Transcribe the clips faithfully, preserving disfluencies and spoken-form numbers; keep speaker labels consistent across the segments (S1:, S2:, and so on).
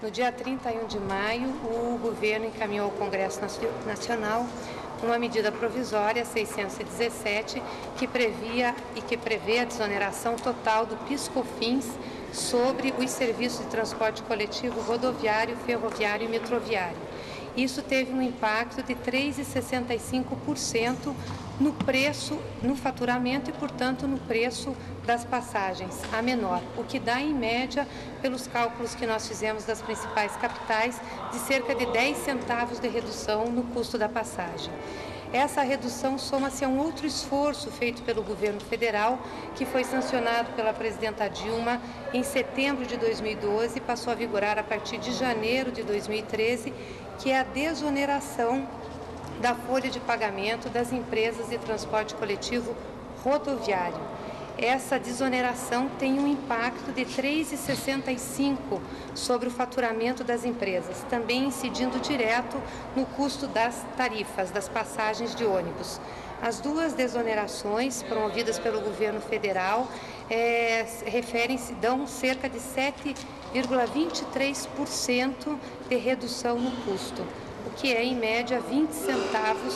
S1: No dia trinta e um de maio, o governo encaminhou ao Congresso Nacional uma medida provisória seiscentos e dezessete que previa e que prevê a desoneração total do PIS/COFINS sobre os serviços de transporte coletivo rodoviário, ferroviário e metroviário. Isso teve um impacto de três vírgula sessenta e cinco por cento no preço, no faturamento e, portanto, no preço das passagens, a menor, o que dá, em média, pelos cálculos que nós fizemos das principais capitais, de cerca de dez centavos de redução no custo da passagem. Essa redução soma-se a um outro esforço feito pelo governo federal, que foi sancionado pela presidenta Dilma em setembro de dois mil e doze e passou a vigorar a partir de janeiro de dois mil e treze, que é a desoneração da folha de pagamento das empresas de transporte coletivo rodoviário. Essa desoneração tem um impacto de três vírgula sessenta e cinco por cento sobre o faturamento das empresas, também incidindo direto no custo das tarifas, das passagens de ônibus. As duas desonerações promovidas pelo governo federal é, referem-se, dão cerca de sete vírgula vinte e três por cento de redução no custo, o que é, em média, vinte centavos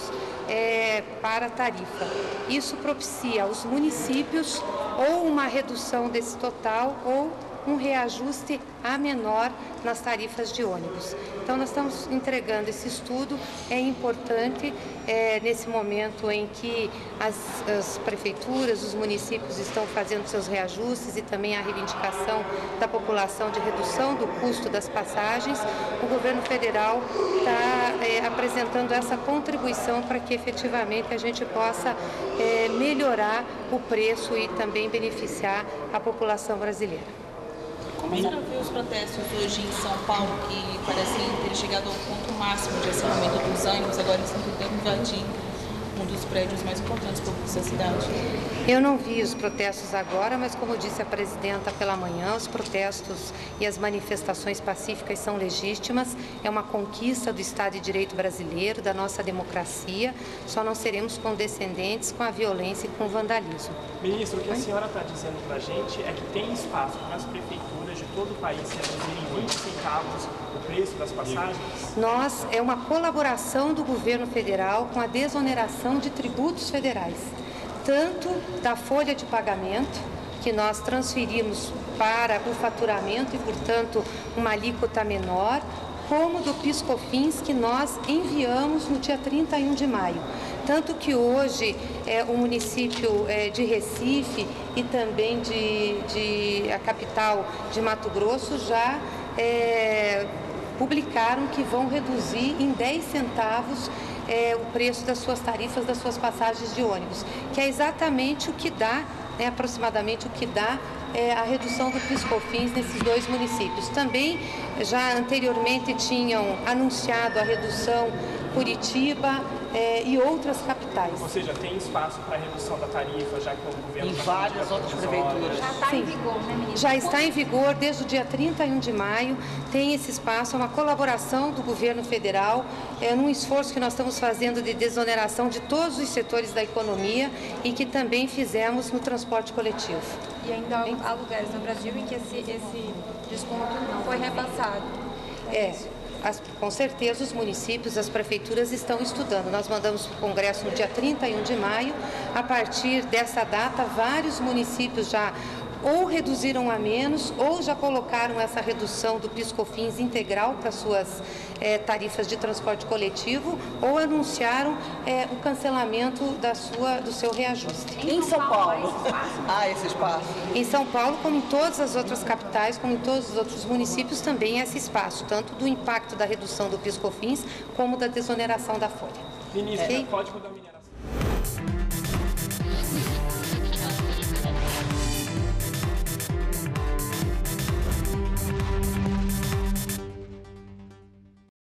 S1: é, para a tarifa. Isso propicia aos municípios ou uma redução desse total ou um reajuste a menor nas tarifas de ônibus. Então, nós estamos entregando esse estudo. É importante, é, nesse momento em que as, as prefeituras, os municípios estão fazendo seus reajustes e também a reivindicação da população de redução do custo das passagens, o governo federal está é, apresentando essa contribuição para que efetivamente a gente possa é, melhorar o preço e também beneficiar a população brasileira.
S2: Como a senhora viu os protestos hoje em São Paulo, que parecem ter chegado ao ponto máximo de acirramento dos ânimos, agora estão tentando invadir um dos prédios mais importantes públicos da cidade?
S1: Eu não vi os protestos agora, mas como disse a presidenta pela manhã, os protestos e as manifestações pacíficas são legítimas, é uma conquista do Estado de Direito brasileiro, da nossa democracia, só não seremos condescendentes com a violência e com o vandalismo.
S3: Ministro, o que a senhora está dizendo para a gente é que tem espaço para as prefeituras de todo o país reduzirem vinte centavos o preço das passagens?
S1: Nós, é uma colaboração do governo federal com a desoneração de tributos federais, tanto da folha de pagamento, que nós transferimos para o faturamento e, portanto, uma alíquota menor, como do PIS/COFINS, que nós enviamos no dia trinta e um de maio. Tanto que hoje é, o município é, de Recife e também de, de a capital de Mato Grosso já é, publicaram que vão reduzir em dez centavos é, o preço das suas tarifas, das suas passagens de ônibus, que é exatamente o que dá, né, aproximadamente o que dá é, a redução do PIS/COFINS nesses dois municípios. Também já anteriormente tinham anunciado a redução Curitiba é, e outras capitais.
S3: Ou seja, tem espaço para redução da tarifa, já que o governo...
S4: Em várias outras prefeituras.
S5: Já está em vigor, né, ministro?
S1: Já está em vigor desde o dia trinta e um de maio, tem esse espaço, é uma colaboração do governo federal, é num esforço que nós estamos fazendo de desoneração de todos os setores da economia e que também fizemos no transporte coletivo.
S5: E ainda há lugares no Brasil em que esse, esse desconto não foi repassado.
S1: É. As, com certeza os municípios, as prefeituras estão estudando. Nós mandamos para o Congresso no dia trinta e um de maio. A partir dessa data, vários municípios já ou reduziram a menos ou já colocaram essa redução do PIS/COFINS integral para suas é, tarifas de transporte coletivo ou anunciaram é, o cancelamento da sua, do seu reajuste.
S4: Em São Paulo, há esse espaço?
S1: Em São Paulo, como em todas as outras capitais, como em todos os outros municípios, também há esse espaço, tanto do impacto da redução do PIS/COFINS como da desoneração da folha.
S3: Ministra, okay? Código da Mineração.